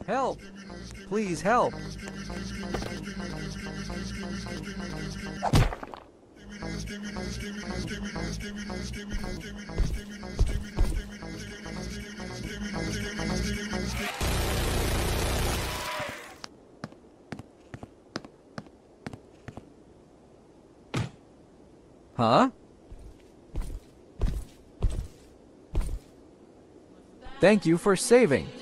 Help! Please help! Huh? Thank you for saving.